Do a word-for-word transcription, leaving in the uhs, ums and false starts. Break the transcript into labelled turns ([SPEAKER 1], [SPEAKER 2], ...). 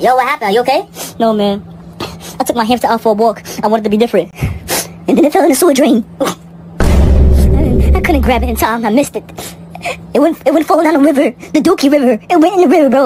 [SPEAKER 1] Yo, what happened? Are you okay?
[SPEAKER 2] No, man. I took my hamster out for a walk. I wanted to be different. And then it fell in the sewer drain. I couldn't grab it in time. I missed it. It went, it went falling down the river. The Dookie River. It went in the river, bro.